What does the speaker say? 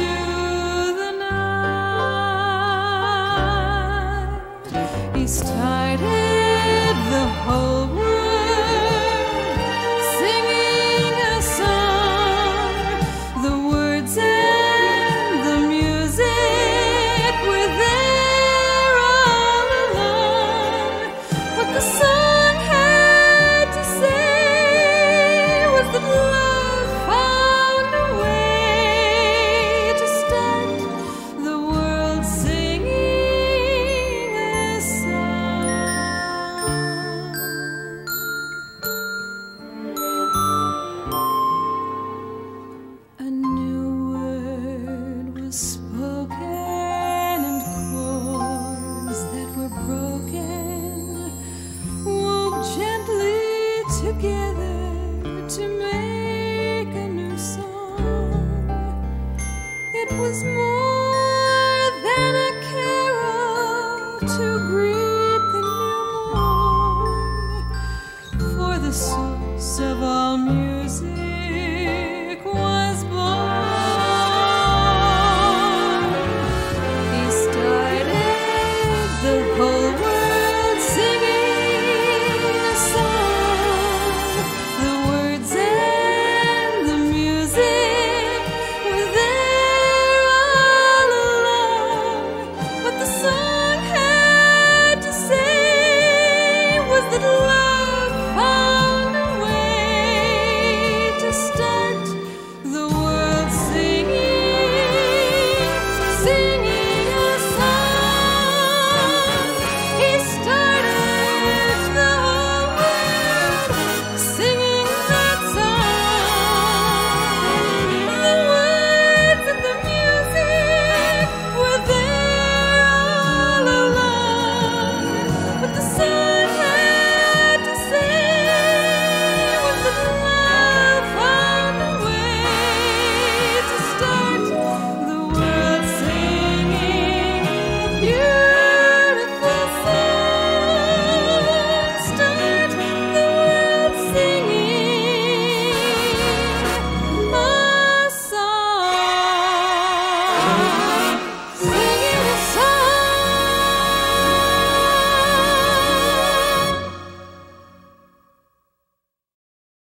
into the night. He started the whole world singing a song. The words and the music were there all along. What the song had to say was that love found a way to start the world singing a song. A new word was spoken, and chords that were broken wove gently together to make a new song. It was more than a carol to greet